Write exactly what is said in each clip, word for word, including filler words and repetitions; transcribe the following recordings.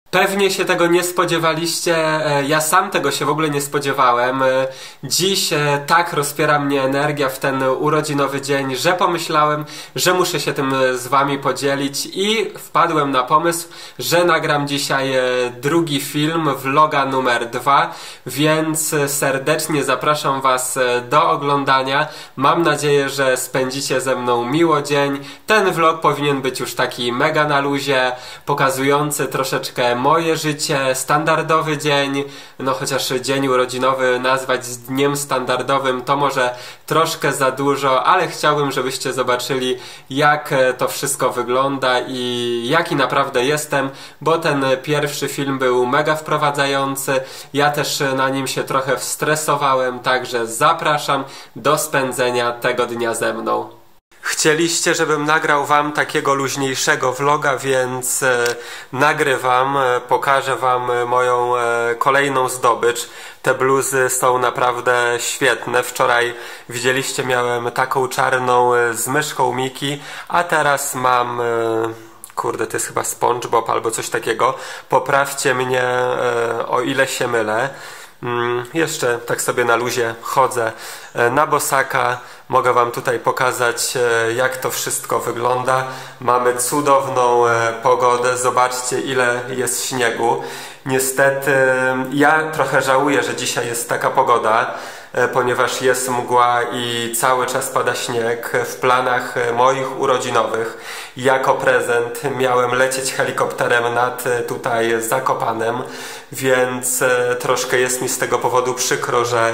Pewnie się tego nie spodziewaliście, ja sam tego się w ogóle nie spodziewałem. Dziś tak rozpiera mnie energia w ten urodzinowy dzień, że pomyślałem, że muszę się tym z wami podzielić i wpadłem na pomysł, że nagram dzisiaj drugi film, vloga numer dwa, więc serdecznie zapraszam was do oglądania. Mam nadzieję, że spędzicie ze mną miło dzień. Ten vlog powinien być już taki mega na luzie, pokazujący troszeczkę moje życie, standardowy dzień, no chociaż dzień urodzinowy nazwać dniem standardowym to może troszkę za dużo, ale chciałbym, żebyście zobaczyli, jak to wszystko wygląda i jaki naprawdę jestem, bo ten pierwszy film był mega wprowadzający, ja też na nim się trochę wstresowałem, także zapraszam do spędzenia tego dnia ze mną. Chcieliście, żebym nagrał wam takiego luźniejszego vloga, więc e, nagrywam, e, pokażę wam moją e, kolejną zdobycz. Te bluzy są naprawdę świetne. Wczoraj widzieliście, miałem taką czarną e, z myszką Miki, a teraz mam... E, kurde, to jest chyba SpongeBob albo coś takiego. Poprawcie mnie, e, o ile się mylę. Mm, jeszcze tak sobie na luzie chodzę e, na bosaka. Mogę wam tutaj pokazać, e, jak to wszystko wygląda. Mamy cudowną e, pogodę. Zobaczcie, ile jest śniegu. Niestety ja trochę żałuję, że dzisiaj jest taka pogoda, e, ponieważ jest mgła i cały czas pada śnieg. W planach moich urodzinowych jako prezent miałem lecieć helikopterem nad e, tutaj Zakopanem, więc e, troszkę jest mi z tego powodu przykro, że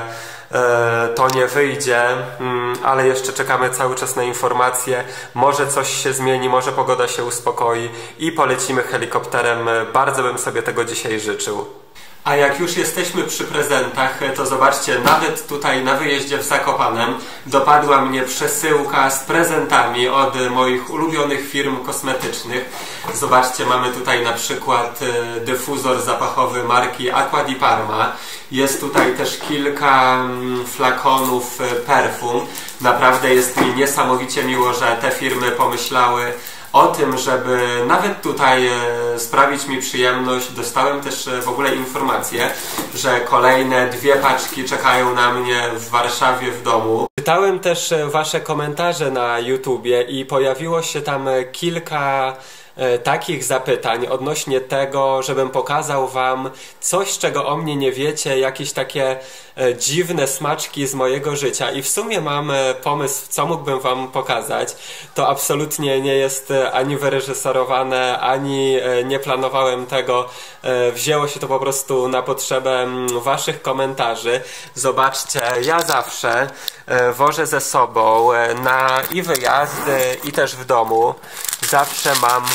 e, to nie wyjdzie, mm, ale jeszcze czekamy cały czas na informacje. Może coś się zmieni, może pogoda się uspokoi i polecimy helikopterem. Bardzo bym sobie tego dzisiaj życzył. A jak już jesteśmy przy prezentach, to zobaczcie, nawet tutaj na wyjeździe w Zakopanem dopadła mnie przesyłka z prezentami od moich ulubionych firm kosmetycznych. Zobaczcie, mamy tutaj na przykład dyfuzor zapachowy marki Acqua di Parma. Jest tutaj też kilka flakonów perfum. Naprawdę jest mi niesamowicie miło, że te firmy pomyślały o tym, żeby nawet tutaj e, sprawić mi przyjemność. Dostałem też e, w ogóle informację, że kolejne dwie paczki czekają na mnie w Warszawie w domu. Czytałem też e, wasze komentarze na YouTubie i pojawiło się tam e, kilka e, takich zapytań odnośnie tego, żebym pokazał wam coś, czego o mnie nie wiecie, jakieś takie e, dziwne smaczki z mojego życia. I w sumie mam e, pomysł, co mógłbym wam pokazać. To absolutnie nie jest e, ani wyreżyserowane, ani e, nie planowałem tego. E, wzięło się to po prostu na potrzebę m, waszych komentarzy. Zobaczcie, ja zawsze e, wożę ze sobą e, na i wyjazdy, i też w domu. Zawsze mam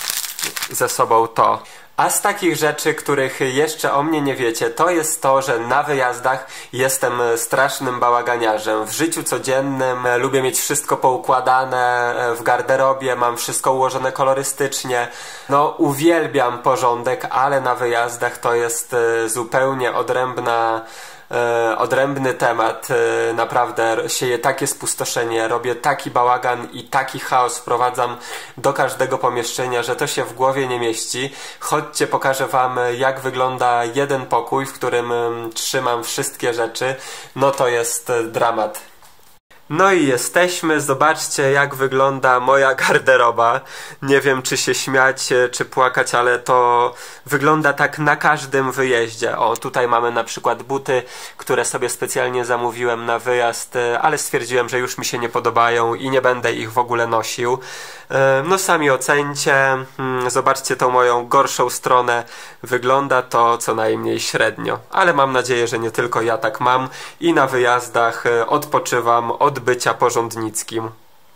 ze sobą to. A z takich rzeczy, których jeszcze o mnie nie wiecie, to jest to, że na wyjazdach jestem strasznym bałaganiarzem. W życiu codziennym lubię mieć wszystko poukładane w garderobie, mam wszystko ułożone kolorystycznie. No, uwielbiam porządek, ale na wyjazdach to jest zupełnie odrębna E, odrębny temat. E, naprawdę sieję takie spustoszenie, robię taki bałagan i taki chaos wprowadzam do każdego pomieszczenia, że to się w głowie nie mieści. Chodźcie, pokażę wam, jak wygląda jeden pokój, w którym um, trzymam wszystkie rzeczy. No to jest dramat. No i jesteśmy, zobaczcie, jak wygląda moja garderoba. Nie wiem, czy się śmiać, czy płakać, ale to wygląda tak na każdym wyjeździe. O, tutaj mamy na przykład buty, które sobie specjalnie zamówiłem na wyjazd, ale stwierdziłem, że już mi się nie podobają i nie będę ich w ogóle nosił. No sami ocencie, zobaczcie tą moją gorszą stronę. Wygląda to co najmniej średnio, ale mam nadzieję, że nie tylko ja tak mam i na wyjazdach odpoczywam od bycia porządnickim.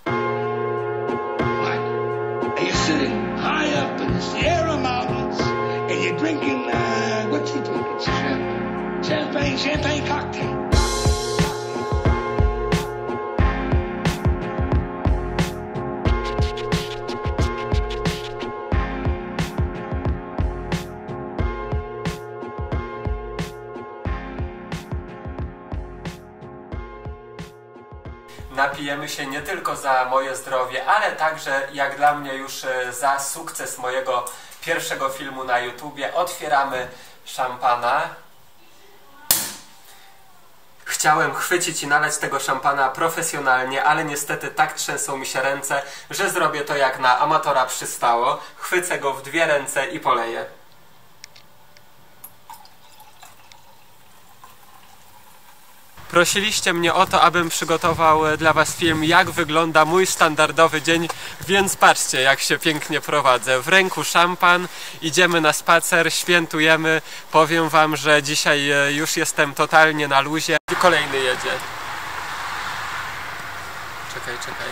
Napijemy się nie tylko za moje zdrowie, ale także, jak dla mnie, już za sukces mojego pierwszego filmu na YouTubie. Otwieramy szampana. Chciałem chwycić i nalać tego szampana profesjonalnie, ale niestety tak trzęsą mi się ręce, że zrobię to jak na amatora przystało. Chwycę go w dwie ręce i poleję. Prosiliście mnie o to, abym przygotował dla was film, jak wygląda mój standardowy dzień, więc patrzcie, jak się pięknie prowadzę. W ręku szampan, idziemy na spacer, świętujemy. Powiem wam, że dzisiaj już jestem totalnie na luzie. Kolejny jedzie. Czekaj, czekaj.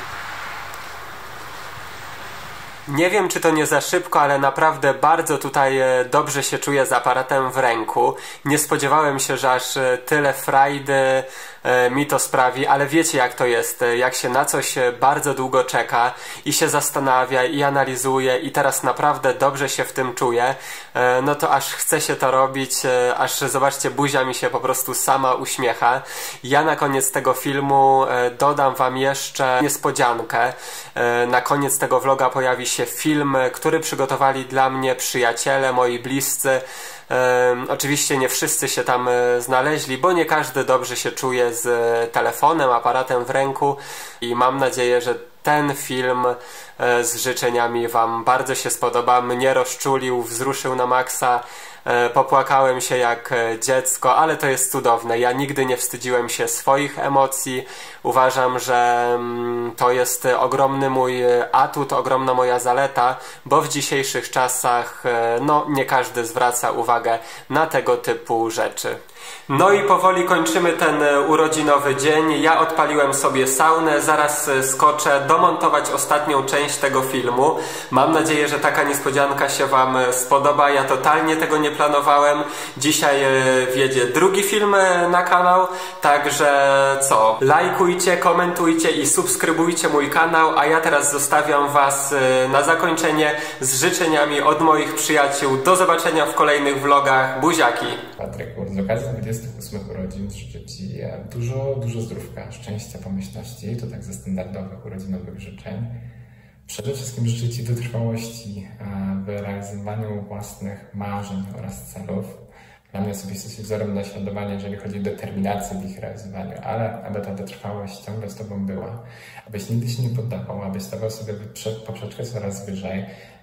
Nie wiem, czy to nie za szybko, ale naprawdę bardzo tutaj dobrze się czuję z aparatem w ręku. Nie spodziewałem się, że aż tyle frajdy mi to sprawi, ale wiecie jak to jest, jak się na coś bardzo długo czeka i się zastanawia i analizuje i teraz naprawdę dobrze się w tym czuję, no to aż chce się to robić, aż zobaczcie, buzia mi się po prostu sama uśmiecha. Ja na koniec tego filmu dodam wam jeszcze niespodziankę. Na koniec tego vloga pojawi się film, który przygotowali dla mnie przyjaciele, moi bliscy. Um, oczywiście nie wszyscy się tam e, znaleźli, bo nie każdy dobrze się czuje z e, telefonem, aparatem w ręku i mam nadzieję, że ten film e, z życzeniami wam bardzo się spodoba. Mnie rozczulił, wzruszył na maksa. Popłakałem się jak dziecko, ale to jest cudowne. Ja nigdy nie wstydziłem się swoich emocji. Uważam, że to jest ogromny mój atut, ogromna moja zaleta, bo w dzisiejszych czasach no, nie każdy zwraca uwagę na tego typu rzeczy. No i powoli kończymy ten urodzinowy dzień. Ja odpaliłem sobie saunę, zaraz skoczę domontować ostatnią część tego filmu. Mam nadzieję, że taka niespodzianka się wam spodoba. Ja totalnie tego nie planowałem. Dzisiaj wjedzie drugi film na kanał, także co? Lajkujcie, komentujcie i subskrybujcie mój kanał, a ja teraz zostawiam was na zakończenie z życzeniami od moich przyjaciół. Do zobaczenia w kolejnych vlogach. Buziaki! Patryk, z okazji dwudziestych ósmych urodzin życzę ci dużo, dużo zdrówka, szczęścia, pomyślności, to tak ze standardowych urodzinowych życzeń. Przede wszystkim życzę ci wytrwałości w realizowaniu własnych marzeń oraz celów. Dla mnie osobiście jesteś wzorem naśladowania, jeżeli chodzi o determinację w ich realizowaniu, ale aby ta wytrwałość ciągle z tobą była, abyś nigdy się nie poddawał, abyś stawiał sobie poprzeczkę coraz wyżej,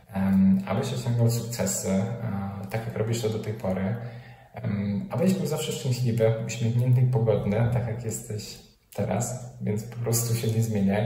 abyś osiągał sukcesy, tak jak robisz to do tej pory. Um, abyś był zawsze szczęśliwy, uśmiechnięty i pogodny, tak jak jesteś teraz, więc po prostu się nie zmieniaj.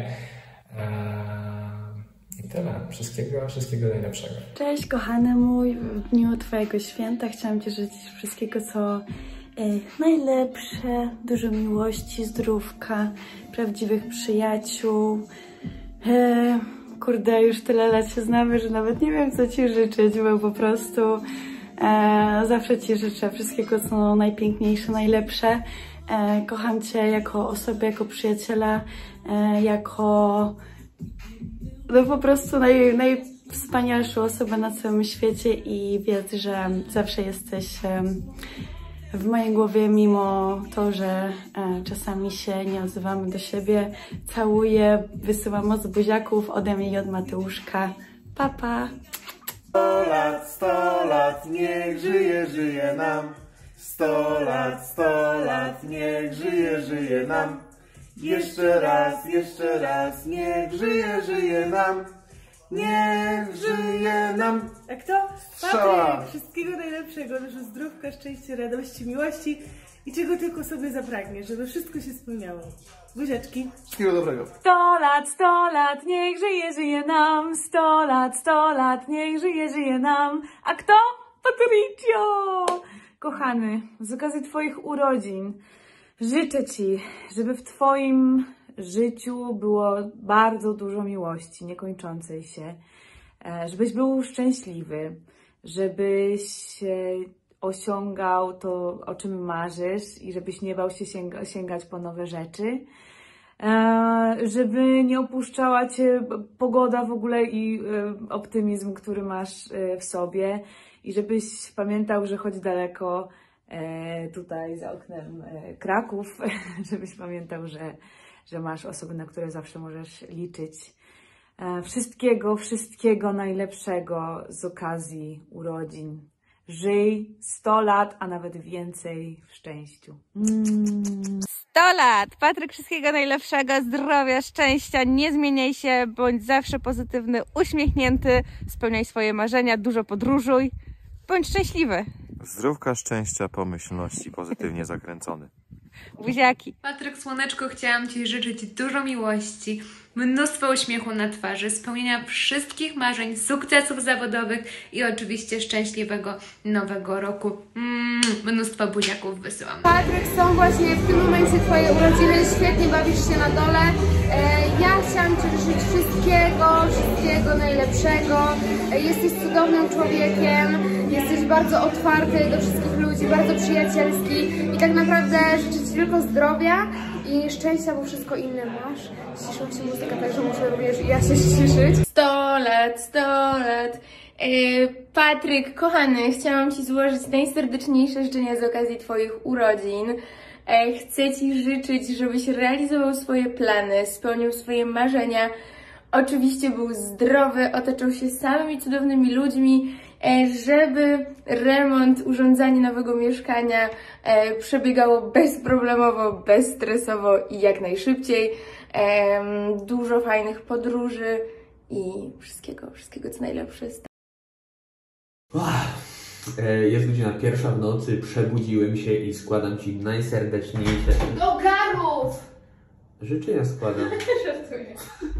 Eee, I tyle. Wszystkiego, wszystkiego najlepszego. Cześć kochany mój, w dniu twojego święta chciałam ci życzyć wszystkiego, co e, najlepsze, dużo miłości, zdrówka, prawdziwych przyjaciół. E, kurde, już tyle lat się znamy, że nawet nie wiem, co ci życzyć, bo po prostu E, zawsze ci życzę wszystkiego, co najpiękniejsze, najlepsze. E, kocham cię jako osobę, jako przyjaciela, e, jako no po prostu naj, najwspanialszą osobę na całym świecie i wiedz, że zawsze jesteś e, w mojej głowie, mimo to, że e, czasami się nie odzywamy do siebie. Całuję, wysyłam moc buziaków ode mnie i od Mateuszka. Pa, pa! Sto lat, sto lat, niech żyje, żyje nam. Sto lat, sto lat, niech żyje, żyje nam. Jeszcze raz, jeszcze raz, niech żyje, żyje nam. Niech żyje nam. Jak to? Patryk, wszystkiego najlepszego, dużo zdrówka, szczęścia, radości, miłości i czego tylko sobie zapragniesz, żeby wszystko się spełniało. Buziaczki. Wszystkiego dobrego. Sto lat, sto lat, niech żyje, żyje nam. Sto lat, sto lat, niech żyje, żyje nam. A kto? Patrycio! Kochany, z okazji twoich urodzin życzę ci, żeby w twoim życiu było bardzo dużo miłości, niekończącej się. Żebyś był szczęśliwy, żebyś osiągał to, o czym marzysz i żebyś nie bał się sięga, sięgać po nowe rzeczy. Żeby nie opuszczała cię pogoda w ogóle i optymizm, który masz w sobie. I żebyś pamiętał, że choć daleko tutaj za oknem Kraków, żebyś pamiętał, że, że masz osoby, na które zawsze możesz liczyć. Wszystkiego, wszystkiego najlepszego z okazji urodzin. Żyj sto lat, a nawet więcej w szczęściu. Mm. sto lat! Patryk, wszystkiego najlepszego, zdrowia, szczęścia, nie zmieniaj się, bądź zawsze pozytywny, uśmiechnięty, spełniaj swoje marzenia, dużo podróżuj, bądź szczęśliwy. Zdrówka, szczęścia, pomyślności, pozytywnie zakręcony. Buziaki. Patryk Słoneczko, chciałam Ci życzyć dużo miłości, mnóstwo uśmiechu na twarzy, spełnienia wszystkich marzeń, sukcesów zawodowych i oczywiście szczęśliwego nowego roku. Mm, mnóstwo buziaków wysyłam. Patryk, są właśnie w tym momencie Twoje urodziny, świetnie bawisz się na dole. E, ja chciałam Ci życzyć wszystkiego, wszystkiego najlepszego. E, jesteś cudownym człowiekiem, jesteś bardzo otwarty do wszystkich ludzi, bardzo przyjacielski i tak naprawdę życzę Ci tylko zdrowia i szczęścia, bo wszystko inne masz. Ciszyła się muzyka, także muszę również ja się ściszyć. sto lat, sto lat. Yy, Patryk, kochany, chciałam Ci złożyć najserdeczniejsze życzenia z okazji Twoich urodzin. Yy, chcę Ci życzyć, żebyś realizował swoje plany, spełnił swoje marzenia. Oczywiście był zdrowy, otaczał się samymi cudownymi ludźmi, żeby remont, urządzanie nowego mieszkania przebiegało bezproblemowo, bezstresowo i jak najszybciej. Dużo fajnych podróży i wszystkiego, wszystkiego co najlepsze. Jest godzina pierwsza w nocy, przebudziłem się i składam Ci najserdeczniejsze Do garów! życzenia składam. Żartuję.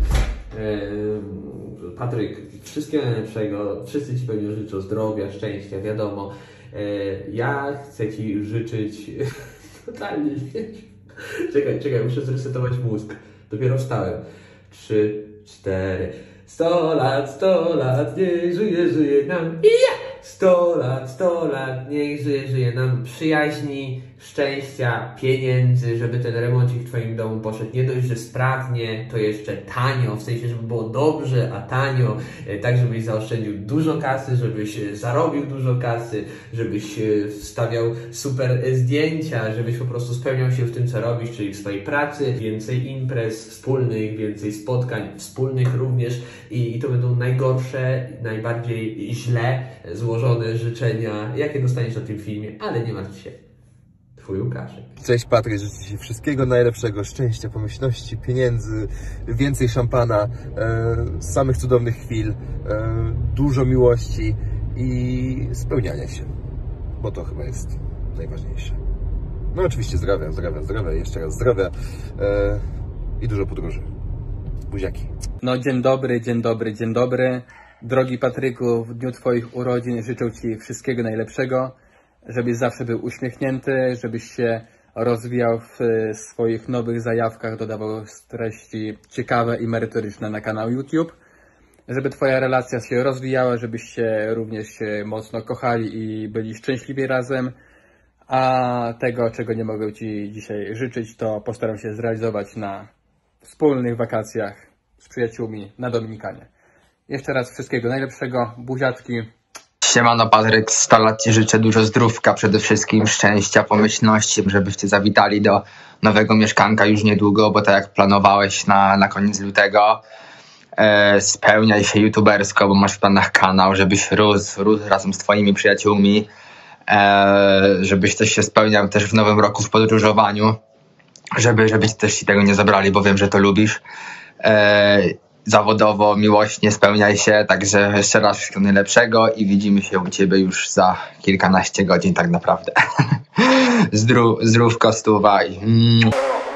Patryk, wszystkiego najlepszego, wszyscy Ci pewnie życzą zdrowia, szczęścia, wiadomo. Ja chcę Ci życzyć... Totalnie śmieć. Czekaj, czekaj, muszę zresetować mózg. Dopiero wstałem. Trzy, cztery... Sto lat, sto lat, niech żyje, żyje nam. Sto lat, sto lat, niech żyje, żyje nam przyjaźni, szczęścia, pieniędzy, żeby ten remoncik w Twoim domu poszedł nie dość, że sprawnie, to jeszcze tanio, w sensie, żeby było dobrze, a tanio, tak żebyś zaoszczędził dużo kasy, żebyś zarobił dużo kasy, żebyś wstawiał super zdjęcia, żebyś po prostu spełniał się w tym, co robisz, czyli w swojej pracy, więcej imprez wspólnych, więcej spotkań wspólnych również i, i to będą najgorsze, najbardziej źle złożone życzenia, jakie dostaniesz na tym filmie, ale nie martw się. Twój Łukaszek. Cześć Patryk, życzę Ci wszystkiego najlepszego, szczęścia, pomyślności, pieniędzy, więcej szampana, e, samych cudownych chwil, e, dużo miłości i spełniania się, bo to chyba jest najważniejsze. No oczywiście zdrowia, zdrowia, zdrowia, jeszcze raz zdrowia e, i dużo podróży. Buziaki. No dzień dobry, dzień dobry, dzień dobry. Drogi Patryku, w dniu Twoich urodzin życzę Ci wszystkiego najlepszego, żebyś zawsze był uśmiechnięty, żebyś się rozwijał w swoich nowych zajawkach, dodawał treści ciekawe i merytoryczne na kanał YouTube, żeby Twoja relacja się rozwijała, żebyś się również mocno kochali i byli szczęśliwi razem, a tego, czego nie mogę Ci dzisiaj życzyć, to postaram się zrealizować na wspólnych wakacjach z przyjaciółmi na Dominikanie. Jeszcze raz wszystkiego najlepszego, buziaczki. Siemano Patryk, sto lat Ci życzę, dużo zdrówka, przede wszystkim szczęścia, pomyślności, żebyście zawitali do nowego mieszkanka już niedługo, bo tak jak planowałeś na, na koniec lutego, e, spełniaj się youtubersko, bo masz w planach kanał, żebyś rósł, rósł razem z Twoimi przyjaciółmi, e, żebyś też się spełniał też w nowym roku w podróżowaniu, żeby, żeby też Ci tego nie zabrali, bo wiem, że to lubisz. E, Zawodowo, miłośnie spełniaj się, także jeszcze raz wszystkiego najlepszego i widzimy się u Ciebie już za kilkanaście godzin tak naprawdę. Zdrów, zdrówko, stuwa i...